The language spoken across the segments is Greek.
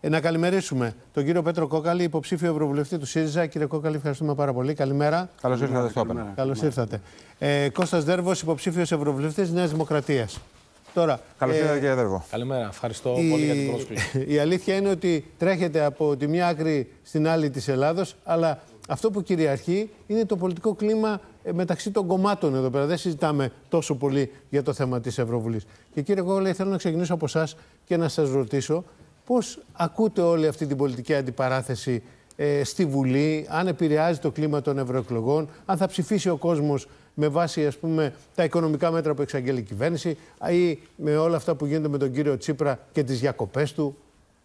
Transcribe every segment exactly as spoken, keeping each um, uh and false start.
Ε, να καλημερίσουμε τον κύριο Πέτρο Κόκαλη, υποψήφιο ευρωβουλευτή του ΣΥΡΙΖΑ. Κύριε Κόκαλη, ευχαριστούμε πάρα πολύ. Καλημέρα. Καλώς ήρθατε στο Open. Καλώς ήρθατε. Ε, Κώστας Δέρβος, υποψήφιος ευρωβουλευτής Νέας Δημοκρατίας. Τώρα, καλώς ήρθατε, κύριε Δέρβο. Καλημέρα. Ευχαριστώ η... πολύ για την πρόσκληση. Η αλήθεια είναι ότι τρέχετε από τη μία άκρη στην άλλη της Ελλάδος, αλλά αυτό που κυριαρχεί είναι το πολιτικό κλίμα μεταξύ των κομμάτων εδώ πέρα. Δεν συζητάμε τόσο πολύ για το θέμα της Ευρωβουλής. Και κύριε Κόκαλη, θέλω να ξεκινήσω από εσάς και να σας ρωτήσω πώς ακούτε όλη αυτή την πολιτική αντιπαράθεση ε, στη Βουλή, αν επηρεάζει το κλίμα των ευρωεκλογών, αν θα ψηφίσει ο κόσμος με βάση, ας πούμε, τα οικονομικά μέτρα που εξαγγέλει η κυβέρνηση ή με όλα αυτά που γίνονται με τον κύριο Τσίπρα και τις διακοπές του.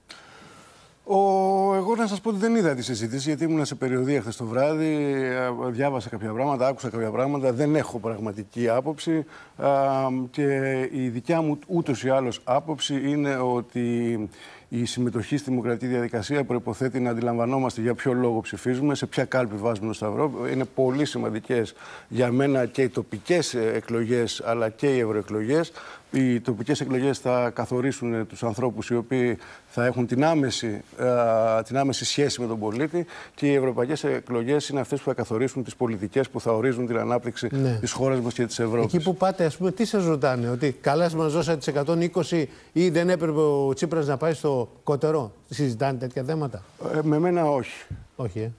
Ο, εγώ να σας πω ότι δεν είδα τη συζήτηση, γιατί ήμουν σε περιοδία χθες το βράδυ, διάβασα κάποια πράγματα, άκουσα κάποια πράγματα, δεν έχω πραγματική άποψη α, και η δικιά μου ούτως ή άλλως άποψη είναι ότι η συμμετοχή στη δημοκρατική διαδικασία προϋποθέτει να αντιλαμβανόμαστε για ποιο λόγο ψηφίζουμε, σε ποια κάλπη βάζουμε το σταυρό. Είναι πολύ σημαντικές για μένα και οι τοπικές εκλογές αλλά και οι ευρωεκλογές. Οι τοπικές εκλογές θα καθορίσουν τους ανθρώπους οι οποίοι θα έχουν την άμεση, α, την άμεση σχέση με τον πολίτη, και οι ευρωπαϊκές εκλογές είναι αυτές που θα καθορίσουν τις πολιτικές που θα ορίζουν την ανάπτυξη ναι. της χώρας μας και της Ευρώπης. Εκεί που πάτε, ας πούμε, τι σας ρωτάνε, ότι καλά μας δώσατε τις εκατόν είκοσι ή δεν έπρεπε ο Τσίπρας να πάει στο κοτερό? Συζητάνε τέτοια θέματα? Ε, με μένα όχι. Όχι, ε.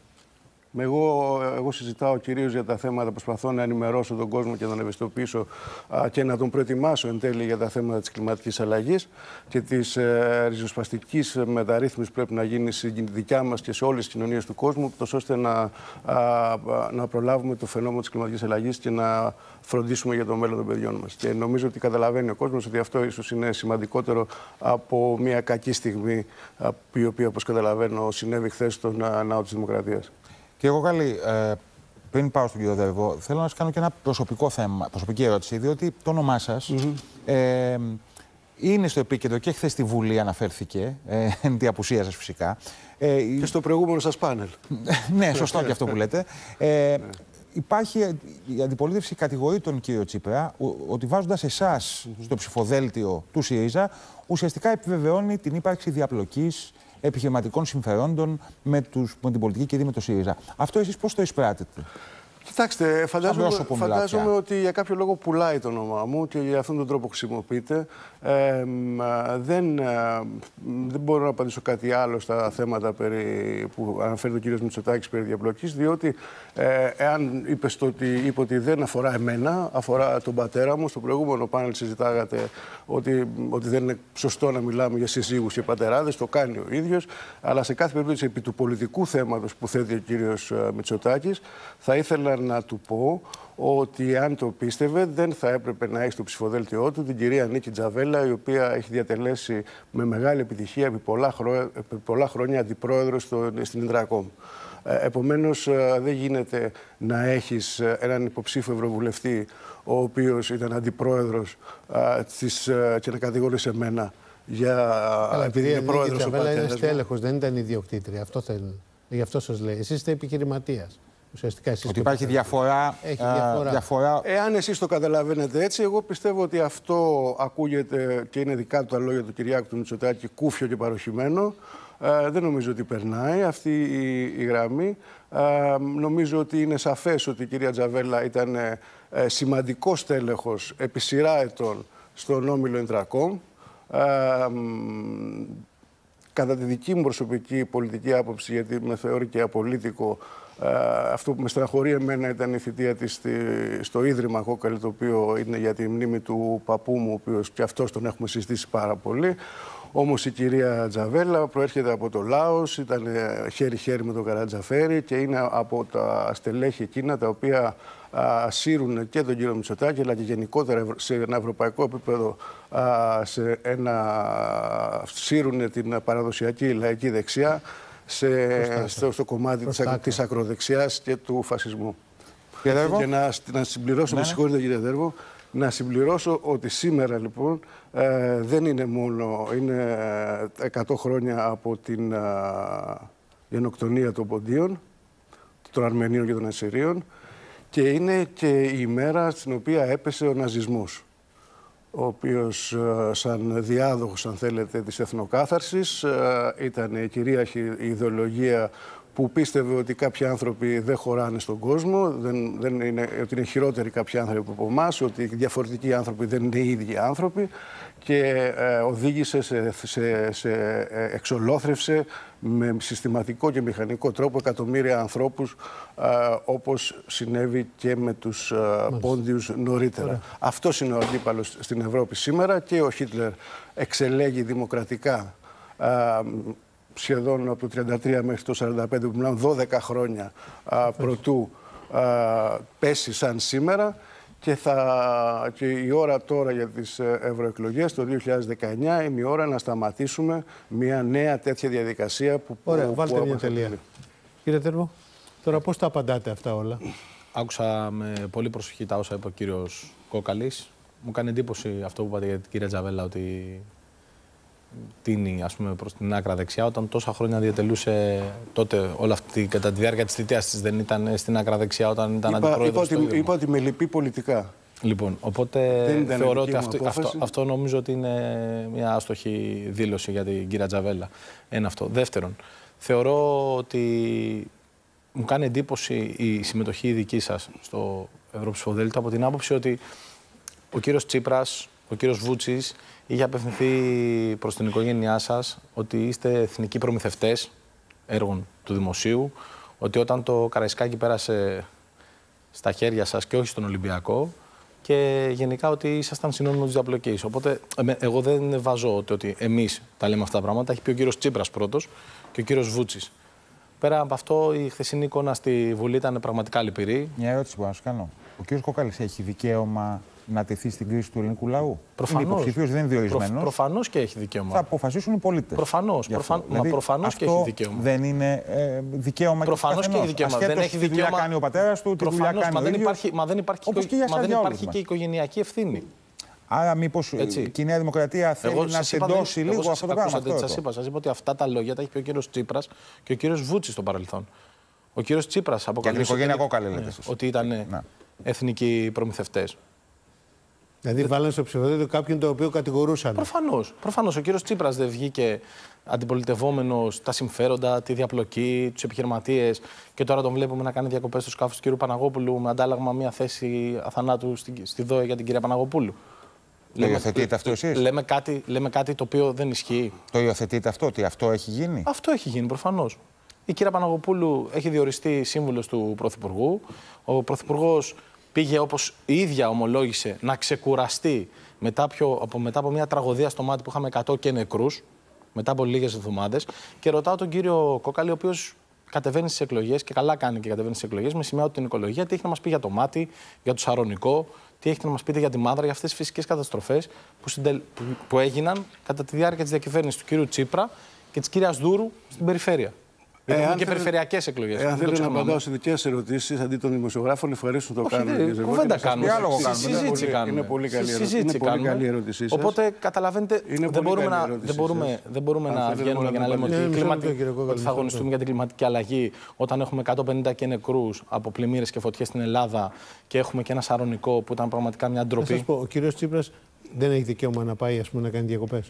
Εγώ, εγώ συζητάω κυρίως για τα θέματα, προσπαθώ να ενημερώσω τον κόσμο και να τον ευαισθητοποιήσω α, και να τον προετοιμάσω εν τέλει για τα θέματα της κλιματικής αλλαγής και της ε, ριζοσπαστικής μεταρρύθμισης που πρέπει να γίνει στη δικιά μας και σε όλες τις κοινωνίες του κόσμου, τόσο ώστε να, α, να προλάβουμε το φαινόμενο της κλιματικής αλλαγής και να φροντίσουμε για το μέλλον των παιδιών μας. Και νομίζω ότι καταλαβαίνει ο κόσμος ότι αυτό ίσως είναι σημαντικότερο από μια κακή στιγμή, α, η οποία, όπως καταλαβαίνω, συνέβη χθες στον ναό της Δημοκρατίας. Κύριε Κόκαλη, ε, πριν πάω στον κύριο Δέρβο, θέλω να σας κάνω και ένα προσωπικό θέμα, προσωπική ερώτηση, διότι το όνομά σας mm-hmm. ε, είναι στο επίκεντρο και χθες στη Βουλή αναφέρθηκε, ε, εν τη απουσία σας φυσικά. Ε, και στο προηγούμενο σας πάνελ. Ναι, σωστό και αυτό που λέτε. Ε, υπάρχει, η αντιπολίτευση κατηγορεί τον κύριο Τσίπρα ότι βάζοντας εσάς mm-hmm. στο ψηφοδέλτιο του ΣΥΡΙΖΑ, ουσιαστικά επιβεβαιώνει την ύπαρξη διαπλοκής επιχειρηματικών συμφερόντων με, τους, με την πολιτική και δι με το ΣΥΡΙΖΑ. Αυτό εσείς πώς το εισπράτετε? Κοιτάξτε, φαντάζομαι, φαντάζομαι ότι για κάποιο λόγο πουλάει το όνομά μου και για αυτόν τον τρόπο χρησιμοποιείται. Ε, δεν, δεν μπορώ να απαντήσω κάτι άλλο στα θέματα περί, που αναφέρει ο κύριος Μητσοτάκης περί διαπλοκής, διότι ε, εάν είπες το ότι, είπε ότι δεν αφορά εμένα, αφορά τον πατέρα μου, στο προηγούμενο πάνελ συζητάγατε ότι, ότι δεν είναι σωστό να μιλάμε για συζύγους και πατεράδες, το κάνει ο ίδιος, αλλά σε κάθε περίπτωση επί του πολιτικού θέματος που θέτει ο κύριος Μητσοτάκης, θα ήθελα να του πω ότι αν το πίστευε δεν θα έπρεπε να έχει στο ψηφοδέλτιό του την κυρία Νίκη Τζαβέλα, η οποία έχει διατελέσει με μεγάλη επιτυχία επί πολλά, χρό... επί πολλά χρόνια αντιπρόεδρο στο... στην Ιντρακόμ. Επομένως, δεν γίνεται να έχεις έναν υποψήφιο ευρωβουλευτή ο οποίος ήταν αντιπρόεδρος της... και να κατηγορήσει εμένα για Καλά, επειδή η Νίκη Τζαβέλα είναι στέλεχος, δεν ήταν ιδιοκτήτρια. Αυτό θέλει. Γι' αυτό σας λέει. Εσείς είστε επιχειρηματίας. Εσείς ότι υπάρχει διαφορά, Έχει διαφορά. Α, διαφορά. Εάν εσείς το καταλαβαίνετε έτσι, εγώ πιστεύω ότι αυτό ακούγεται και είναι δικά του τα λόγια του Κυριάκου του Μητσοτάκη, κούφιο και παροχημένο. Ε, δεν νομίζω ότι περνάει αυτή η, η γραμμή. Ε, νομίζω ότι είναι σαφές ότι η κυρία Τζαβέλα ήταν ε, σημαντικός τέλεχος επί σειρά ετών στον όμιλο Ιντρακόμ. Ε, κατά τη δική μου προσωπική πολιτική άποψη, γιατί με θεωρεί και απολίτικο, Uh, αυτό που με στεναχωρεί εμένα ήταν η θητεία της στη, στο Ίδρυμα Κόκαλη, το οποίο είναι για τη μνήμη του παππού μου, ο οποίος και αυτός τον έχουμε συζητήσει πάρα πολύ. Όμως η κυρία Τζαβέλα προέρχεται από το Λάος, ήταν χέρι-χέρι με τον Καρατζαφέρη και είναι από τα στελέχη εκείνα τα οποία α, σύρουν και τον κύριο Μητσοτάκη, αλλά και γενικότερα σε ένα ευρωπαϊκό επίπεδο α, σε ένα, σύρουν την παραδοσιακή λαϊκή δεξιά Σε, στο, στο κομμάτι της, της ακροδεξιάς και του φασισμού. Και να, να συμπληρώσω, ναι, με συγχωρείτε κύριε Δέρβο, να συμπληρώσω ότι σήμερα λοιπόν ε, δεν είναι μόνο, είναι εκατό χρόνια από την α, γενοκτονία των Ποντίων, των Αρμενίων και των Ασσυρίων, και είναι και η ημέρα στην οποία έπεσε ο ναζισμός. ο οποίος σαν διάδοχος, αν θέλετε, της εθνοκάθαρσης ήταν η κυρίαρχη ιδεολογία που πίστευε ότι κάποιοι άνθρωποι δεν χωράνε στον κόσμο, δεν, δεν είναι, ότι είναι χειρότεροι κάποιοι άνθρωποι από εμάς, ότι οι διαφορετικοί άνθρωποι δεν είναι οι ίδιοι άνθρωποι και ε, οδήγησε σε, σε, σε εξολόθρευσε με συστηματικό και μηχανικό τρόπο εκατομμύρια ανθρώπους, ε, όπως συνέβη και με τους ε, Πόντιους νωρίτερα. Ωραία. Αυτός είναι ο αντίπαλος στην Ευρώπη σήμερα και ο Χίτλερ εξελέγει δημοκρατικά ε, σχεδόν από το τριάντα τρία μέχρι το σαράντα πέντε, που μιλάμε δώδεκα χρόνια α, προτού α, πέσει σαν σήμερα και, θα, και η ώρα τώρα για τις ευρωεκλογές το δύο χιλιάδες δεκαεννιά είναι η ώρα να σταματήσουμε μια νέα τέτοια διαδικασία που... Ωραία, που, βάλτε που μια τελεία. Κύριε Τέρβο, τώρα πώς τα απαντάτε αυτά όλα? Άκουσα με πολύ προσοχή τα όσα είπε ο κύριος Κόκαλης. Μου κάνει εντύπωση αυτό που είπατε για την κυρία Τζαβέλα, ότι τίνει, ας πούμε, προς την άκρα δεξιά, όταν τόσα χρόνια διατελούσε τότε όλα αυτή κατά τη διάρκεια της θητείας της, δεν ήταν στην άκρα δεξιά όταν ήταν αντιπρόεδρος? Είπα, είπα, είπα ότι με λυπεί πολιτικά. Λοιπόν, οπότε θεωρώ ότι αυτό, αυτό, αυτό νομίζω ότι είναι μια άστοχη δήλωση για την κυρία Τζαβέλα. Ένα αυτό. Δεύτερον, θεωρώ ότι μου κάνει εντύπωση η συμμετοχή δική σας στο Ευρωψηφοδέλτιο από την άποψη ότι ο κύριος Τσίπρας, ο κύριος Βούτσης είχε απευθυνθεί προς την οικογένειά σας ότι είστε εθνικοί προμηθευτές έργων του δημοσίου, ότι όταν το Καραϊσκάκι πέρασε στα χέρια σας και όχι στον Ολυμπιακό, και γενικά ότι ήσασταν συνώνυμο της διαπλοκής. Οπότε εγώ δεν βάζω ότι, ότι εμείς τα λέμε αυτά τα πράγματα. Έχει πει ο κύριος Τσίπρας πρώτος και ο κύριος Βούτσης. Πέρα από αυτό, η χθεσινή εικόνα στη Βουλή ήταν πραγματικά λυπηρή. Μια ερώτηση που να σου κάνω. Ο κύριος Κόκαλης έχει δικαίωμα να τεθεί στην κρίση του ελληνικού λαού? Προφανώς. Είναι υποψήφιος, δεν είναι διορισμένος. Προ, προφανώς και έχει δικαίωμα. Θα αποφασίσουν οι πολίτες. Προφανώς. Προφαν... Δηλαδή, μα προφανώς και έχει δικαίωμα. Δεν είναι ε, δικαίωμα? Προφανώς και έχει δικαίωμα. Δεν έχει δικαίωμα. Τι δουλειά κάνει ο πατέρας του, τι δουλειά κάνει μα ο δεν ίδιος. υπάρχει, μα δεν υπάρχει, όπως και, μα δεν υπάρχει μας. και οικογενειακή ευθύνη. Άρα, μήπως η Νέα Δημοκρατία θέλει εγώ να τεντώσει λίγο εγώ αυτό το πράγμα? Σας είπα, σας είπα ότι αυτά τα λόγια τα έχει πει ο κύριος Τσίπρας και ο κύριος Βούτσης στο παρελθόν. Ο κύριος Τσίπρας αποκαλούσε ότι ήταν εθνικοί προμηθευτές. Δηλαδή, βάλανε στο ψηφοδέλτιο κάποιον το οποίο κατηγορούσαν. Προφανώς. Προφανώς. Ο κύριος Τσίπρας δεν βγήκε αντιπολιτευόμενος τα συμφέροντα, τη διαπλοκή, τους επιχειρηματίες, και τώρα τον βλέπουμε να κάνει διακοπές στο σκάφος του κύριου Παναγόπουλου με αντάλλαγμα μια θέση αθανάτου στη, στη ΔΟΕ για την κυρία Παναγοπούλου. Το υιοθετείτε αυτό εσείς? Λέμε κάτι, λέμε κάτι το οποίο δεν ισχύει. Το υιοθετείτε αυτό, ότι αυτό έχει γίνει? Αυτό έχει γίνει, προφανώς. Η κυρία Παναγοπούλου έχει διοριστεί σύμβουλος του Πρωθυπουργού. Ο Πρωθυπουργός πήγε, όπως η ίδια ομολόγησε, να ξεκουραστεί μετά, πιο, από, μετά από μια τραγωδία στο μάτι που είχαμε εκατό και νεκρούς, μετά από λίγες εβδομάδες. Και ρωτάω τον κύριο Κόκαλη, ο οποίος κατεβαίνει στις εκλογές, και καλά κάνει και κατεβαίνει στις εκλογές, με σημαία την οικολογία, τι έχει να μας πει για το μάτι, για το Σαρονικό, τι έχετε να μας πείτε για τη Μάνδρα, για αυτές τις φυσικές καταστροφές που, συντελ... που, που έγιναν κατά τη διάρκεια της διακυβέρνησης του κύριου Τσίπρα και της κυρίας Δούρου στην περιφέρεια. Γιατί ε, έχουν και περιφερειακές εκλογές. Εάν θέλετε να απαντάω σε δικές ερωτήσεις αντί των δημοσιογράφων, ευχαρίστω να το κάνουμε. Κουβέντα κάνουμε. Διάλογο κάνουμε. Συζήτηση κάνουμε. Είναι πολύ καλή, Συζήτηση είναι πολύ καλή ερώτησή σας. Οπότε καταλαβαίνετε, δεν μπορούμε να, δεν μπορούμε, δεν μπορούμε να βγαίνουμε και να λέμε ότι, κλιματι... ότι θα αγωνιστούμε για την κλιματική αλλαγή όταν έχουμε εκατόν πενήντα και νεκρούς από πλημμύρες και φωτιές στην Ελλάδα και έχουμε και ένα Σαρονικό που ήταν πραγματικά μια ντροπή. Θα σας πω, ο κύριος Τσίπρας δεν έχει δικαίωμα να πάει, ας πούμε, να κάνει διακοπές?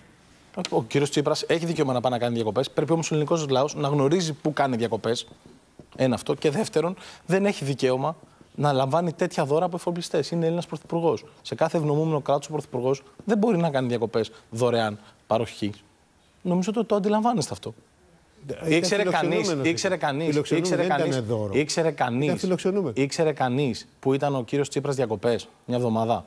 Ο κύριος Τσίπρας έχει δικαίωμα να πάει να κάνει διακοπές. Πρέπει όμως ο ελληνικός λαός να γνωρίζει πού κάνει διακοπές. Ένα αυτό. Και δεύτερον, δεν έχει δικαίωμα να λαμβάνει τέτοια δώρα από εφοπλιστές. Είναι Έλληνας πρωθυπουργός. Σε κάθε ευνομούμενο κράτος ο πρωθυπουργός δεν μπορεί να κάνει διακοπές δωρεάν παροχή. Νομίζω ότι το αντιλαμβάνεστε αυτό. Ήξερε κανείς, ήξερε κανείς, ήξερε κανείς, ήξερε κανείς, ήξερε κανείς που ήταν ο κύριος Τσίπρας διακοπές μια εβδομάδα?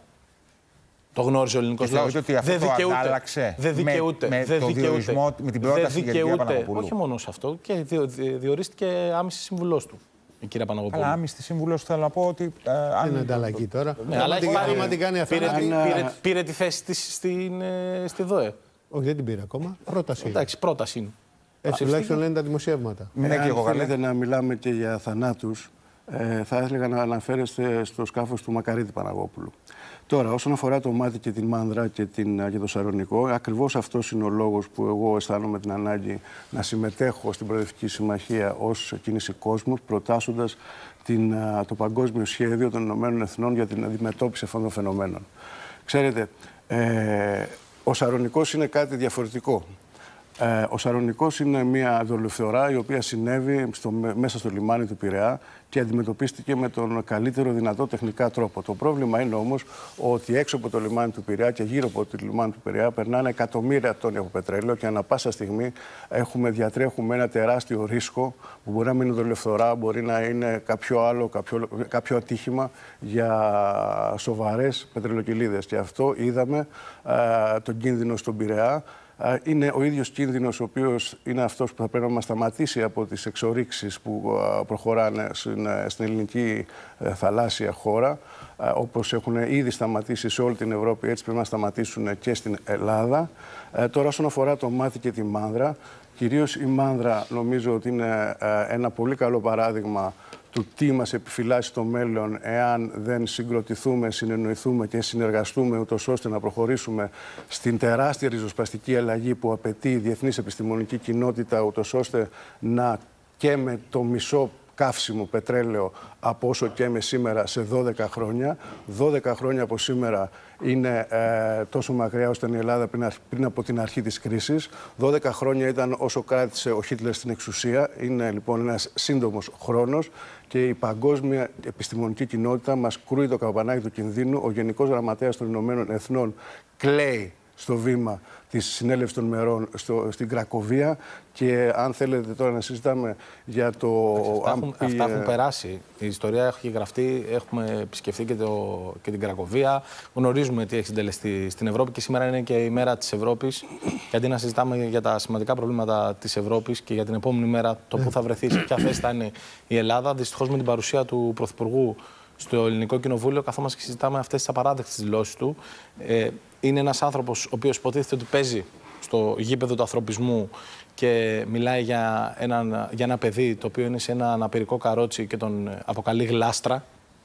Το γνώριζε ο ελληνικός λαός. Δεν δικαιούται. Δεν δικαιούται. Με, με, το διορισμό, με την πρόταση για την κυρία Παναγοπούλου. Όχι μόνο σε αυτό. Και διο, διο, διορίστηκε άμεση σύμβουλός του η κυρία Παναγοπούλου. Αλλά άμεση σύμβουλος θέλω να πω ότι. Ε, αν είναι ανταλλαγή τώρα. Ναι, αλλά έχει πάρει, την κάνει πήρε, αν... πήρε, πήρε τη θέση της στην, στη ΔΟΕ. Όχι, δεν την πήρε ακόμα. Πρόταση. Εντάξει, πρόταση είναι. Έτσι τουλάχιστον λένε τα δημοσιεύματα. Ναι, και εγώ θέλετε να μιλάμε και για θανάτους, ε, θα ήθελα να αναφέρεστε στο σκάφος του Μακαρίτη Παναγόπουλου. Τώρα, όσον αφορά το μάτι και την Μάνδρα και, την, και το Σαρονικό, ακριβώς αυτός είναι ο λόγος που εγώ αισθάνομαι την ανάγκη να συμμετέχω στην Προοδευτική Συμμαχία ως κίνηση κόσμου, προτάσσοντας την, το Παγκόσμιο Σχέδιο των Ηνωμένων Εθνών για την αντιμετώπιση αυτών των φαινομένων. Ξέρετε, Ε, ο Σαρονικός είναι κάτι διαφορετικό. Ε, ο Σαρονικός είναι μια δολοφθορά η οποία συνέβη στο, μέσα στο λιμάνι του Πειραιά και αντιμετωπίστηκε με τον καλύτερο δυνατό τεχνικά τρόπο. Το πρόβλημα είναι όμως ότι έξω από το λιμάνι του Πειραιά και γύρω από το λιμάνι του Πειραιά περνάνε εκατομμύρια τόνοι από πετρέλαιο και ανά πάσα στιγμή έχουμε, διατρέχουμε ένα τεράστιο ρίσκο που μπορεί να μην είναι δολοφθορά, μπορεί να είναι κάποιο άλλο, κάποιο, κάποιο ατύχημα για σοβαρές πετρελοκυλίδες. Και αυτό είδαμε ε, τον κίνδυνο στον Πειραιά. Είναι ο ίδιος κίνδυνος ο οποίος είναι αυτός που θα πρέπει να μας σταματήσει από τις εξορίξεις που προχωράνε στην ελληνική θαλάσσια χώρα, όπως έχουν ήδη σταματήσει σε όλη την Ευρώπη, έτσι πρέπει να σταματήσουν και στην Ελλάδα. Τώρα, όσον αφορά το μάθη και τη μάνδρα, κυρίως η μάνδρα νομίζω ότι είναι ένα πολύ καλό παράδειγμα του τι μας επιφυλάσσει στο μέλλον εάν δεν συγκροτηθούμε, συνεννοηθούμε και συνεργαστούμε ούτως ώστε να προχωρήσουμε στην τεράστια ριζοσπαστική αλλαγή που απαιτεί η διεθνής επιστημονική κοινότητα ούτως ώστε να καίμε το μισό καύσιμο πετρέλαιο από όσο καίμε σήμερα σε δώδεκα χρόνια. δώδεκα χρόνια από σήμερα είναι ε, τόσο μακριά ώστε η Ελλάδα πριν, πριν από την αρχή της κρίσης. δώδεκα χρόνια ήταν όσο κράτησε ο Χίτλερ στην εξουσία. Είναι λοιπόν ένας σύντομος χρόνος και η παγκόσμια επιστημονική κοινότητα μας κρούει το καμπανάκι του κινδύνου. Ο Γενικός Γραμματέας των Ηνωμένων Εθνών κλαίει στο βήμα της Συνέλευσης των Μερών στο, στην Κρακοβία και αν θέλετε τώρα να συζητάμε για το... Αυτά έχουν, πει... αυτά έχουν περάσει. Η ιστορία έχει γραφτεί, έχουμε επισκεφθεί και, το, και την Κρακοβία. Γνωρίζουμε τι έχει συντελεστεί στην Ευρώπη και σήμερα είναι και η μέρα της Ευρώπης. Και αντί να συζητάμε για τα σημαντικά προβλήματα της Ευρώπης και για την επόμενη μέρα το που θα βρεθεί, σε ποια θέση θα είναι η Ελλάδα, δυστυχώς με την παρουσία του Πρωθυπουργού στο Ελληνικό Κοινοβούλιο, καθόμαστε και συζητάμε αυτές τις απαράδεκτες δηλώσεις του. Ε, είναι ένας άνθρωπος ο οποίος υποτίθεται ότι παίζει στο γήπεδο του ανθρωπισμού και μιλάει για, έναν, για ένα παιδί το οποίο είναι σε ένα αναπηρικό καρότσι και τον αποκαλεί γλάστρα.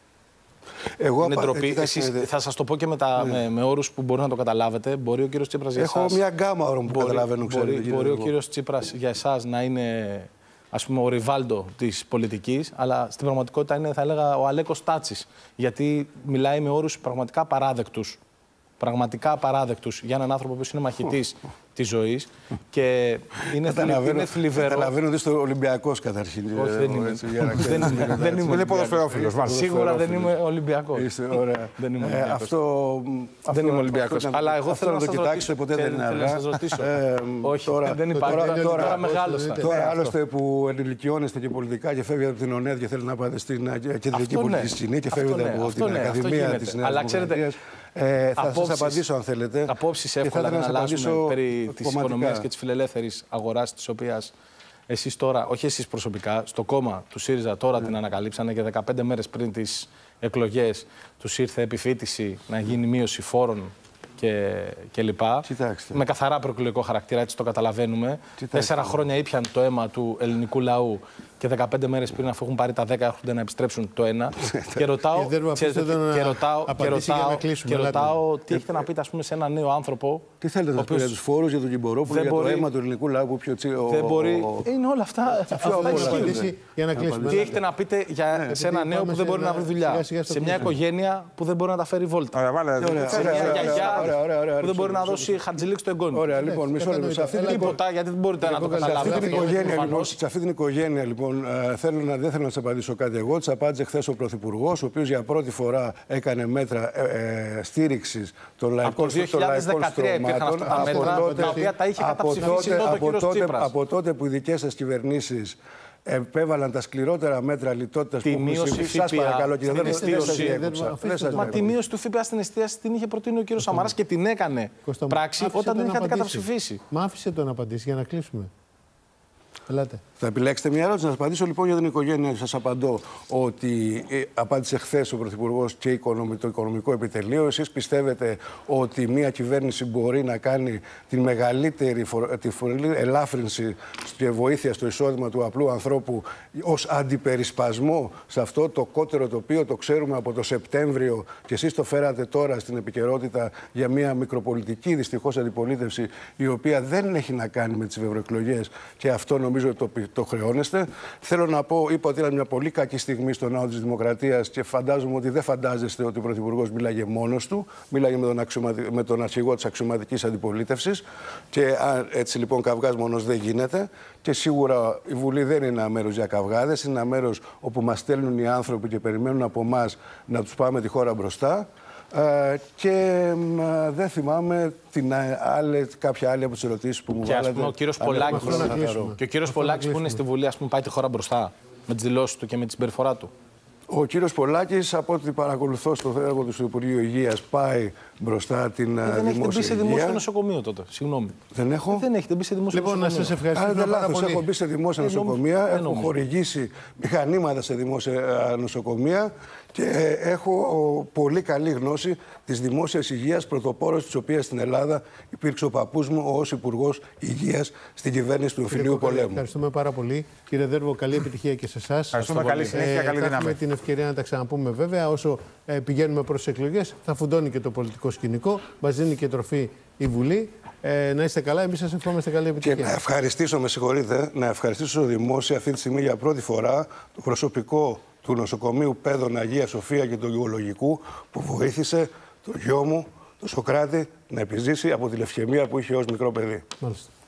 Εγώ είναι ντροπή. Εσείς, θα σας το πω και με, τα, ναι. με, με όρους που μπορεί να το καταλάβετε. Μπορεί ο κύριος Τσίπρας για εσάς... Έχω μια γκάμα όρων που μπορεί, καταλαβαίνω, ξέρετε. Μπορεί, μπορεί ο κύριος Τσίπρας για εσάς να είναι, ας πούμε, ο Ριβάλντο της πολιτικής, αλλά στην πραγματικότητα είναι, θα έλεγα, ο Αλέκος Τάτσης. Γιατί μιλάει με όρους πραγματικά παράδεκτους. Πραγματικά απαράδεκτους για έναν άνθρωπο που είναι μαχητής της ζωής και είναι, είναι θλιβερό. Καταλαβαίνω ότι είστε Ολυμπιακός καταρχήν. Όχι, δεν είμαι. Δεν είμαι. Είναι ποδοσφαιρόφιλος. Σίγουρα δεν είμαι Ολυμπιακός. Ωραία. Δεν είμαι Ολυμπιακός. Αυτό δεν είμαι Ολυμπιακός. Αλλά εγώ θέλω να το κοιτάξετε, ποτέ δεν είναι αργά. Να σας ρωτήσω. Όχι, δεν υπάρχει. Τώρα μεγάλωσα. Τώρα άλλωστε που ενηλικιώνεστε και πολιτικά και φεύγετε από την ΟΝΕΔ και θέλετε να πάτε στην κεντρική πολιτική σκηνή και φεύγετε από την Ακαδημία της Νέας Δημοκρατίας. Ε, θα σας απαντήσω αν θέλετε. Απόψεις εύκολα δεν αλλάζουν περί της οικονομίας και της φιλελεύθερης αγοράς, της οποίας εσείς τώρα, όχι εσείς προσωπικά, στο κόμμα του ΣΥΡΙΖΑ τώρα ναι. την ανακαλύψανε και δεκαπέντε μέρες πριν τις εκλογές τους ήρθε επιφύτηση να γίνει μείωση φόρων και, και λοιπά. Κοιτάξτε. Με καθαρά προεκλογικό χαρακτήρα, έτσι το καταλαβαίνουμε. Κοιτάξτε. Τέσσερα χρόνια ήπιαν το αίμα του ελληνικού λαού και δεκαπέντε μέρες πριν, αφού έχουν πάρει τα δέκα, έρχονται να επιστρέψουν το ένα. και ρωτάω, ξέρετε, και ρωτάω, και ρωτάω, και ρωτάω τι έχετε να πείτε, ας πούμε, σε έναν νέο άνθρωπο. Τι θέλετε να πείτε για τους φόρους, για τον Κυμπορόπουλο, για το αίμα του ελληνικού λαού που πιο τσί... Δεν μπορεί. Είναι όλα αυτά. Για να κλείσουμε. Τι έχετε να πείτε σε έναν νέο που δεν μπορεί να βρει δουλειά. Σε μια οικογένεια που δεν μπορεί να τα φέρει βόλτα. Σε μια γιαγιά που δεν μπορεί να δώσει χαρτζηλίκ στο εγγόνι. Ωραία, λοιπόν, μισό λεπτό. Τίποτα, γιατί δεν μπορείτε να το καταλάβετε. Σε αυτή την οικογένεια, λοιπόν, θέλω να, δεν θέλω να σας απαντήσω κάτι εγώ. Της απάντησε χθες ο Πρωθυπουργός, ο οποίος για πρώτη φορά έκανε μέτρα ε, ε, στήριξης των λαϊκών στρωμάτων. Από, τα οποία τα είχε καταψηφίσει τότε ο κύριος Τσίπρας. Από τότε που οι δικές σας κυβερνήσεις επέβαλαν τα σκληρότερα μέτρα λιτότητας που μείωση σας παρακαλώ, κύριε Δήμαρχε. Μα τη μείωση του ΦΠΑ στην εστίαση την είχε προτείνει ο κύριος Σαμαράς και την έκανε πράξη όταν την είχατε καταψηφίσει. Μα άφησε το να απαντήσει για να κλείσουμε. Ελάτε. Θα επιλέξετε μια ερώτηση. Να σας απαντήσω λοιπόν για την οικογένεια. Σας απαντώ ότι ε, απάντησε χθες ο Πρωθυπουργός και το Οικονομικό Επιτελείο. Εσείς πιστεύετε ότι μια κυβέρνηση μπορεί να κάνει τη μεγαλύτερη τη ελάφρυνση και βοήθεια στο εισόδημα του απλού ανθρώπου ως αντιπερισπασμό σε αυτό το κότερο τοπίο? Το ξέρουμε από το Σεπτέμβριο και εσείς το φέρατε τώρα στην επικαιρότητα για μια μικροπολιτική δυστυχώς αντιπολίτευση η οποία δεν έχει να κάνει με τις ευρωεκλογές και αυτό νομίζω νομίζω ότι το, το χρεώνεστε. Θέλω να πω, είπα ότι ήταν μια πολύ κακή στιγμή στο ναό της Δημοκρατίας και φαντάζομαι ότι δεν φαντάζεστε ότι ο Πρωθυπουργός μίλαγε μόνος του. Μίλαγε με τον, αξιωματι... με τον αρχηγό της αξιωματικής αντιπολίτευσης. Και έτσι λοιπόν καυγάς μόνος δεν γίνεται. Και σίγουρα η Βουλή δεν είναι ένα μέρος για καυγάδες. Είναι ένα μέρος όπου μας στέλνουν οι άνθρωποι και περιμένουν από εμάς να τους πάμε τη χώρα μπροστά. Uh, και uh, δεν θυμάμαι την άλλη, κάποια άλλη από τις ερωτήσεις που μου και, βάλατε. Ας πούμε, ο κύριος Πολάκης, και ο κύριος Πολάκης που είναι στη Βουλή, ας πούμε, πάει τη χώρα μπροστά με τις δηλώσεις του και με τη συμπεριφορά του. Ο κύριος Πολάκης, από ό,τι παρακολουθώ στο έργο του στο Υπουργείο Υγείας, πάει μπροστά την δημόσια υγεία. Δεν έχετε μπει σε δημόσιο νοσοκομείο τότε. Συγγνώμη. Δεν έχω. Δεν έχετε μπει σε δημόσιο λοιπόν, νοσοκομείο. Να σας ευχαριστήσω. Δεν λάθος. Έχω μπει σε δημόσια νοσοκομεία, έχω νομίζω. χορηγήσει μηχανήματα σε δημόσια νοσοκομεία και έχω πολύ καλή γνώση της δημόσιας υγείας, πρωτοπόρος της οποίας στην Ελλάδα υπήρξε ο παππούς μου ως Υπουργός Υγείας στην κυβέρνηση του εμφυλίου πολέμου. Ευχαριστούμε πάρα πολύ. Κύριε Δέρβο, καλή επιτυχία και σε εσάς. Ευχαριστούμε, καλή συνέχεια, καλή δύναμη. Θα έχουμε την ευκαιρία να τα ξαναπούμε βέβαια. Όσο ε, πηγαίνουμε προς τις εκλογές, θα φουντώνει και το πολιτικό σκηνικό. Μας δίνει και τροφή η Βουλή. Ε, να είστε καλά, εμείς σας ευχόμαστε καλή επιτυχία. Και να ευχαριστήσω, με συγχωρείτε, να ευχαριστήσω δημόσια αυτή τη στιγμή για πρώτη φορά το προσωπικό του νοσοκομείου Πέδων Αγία Σοφία και του Γεωλογικού που βοήθησε το γιο μου, τον Σοκράτη, να επιζήσει από τη λευκαιμία που είχε ως μικρό παιδί. Μάλιστα.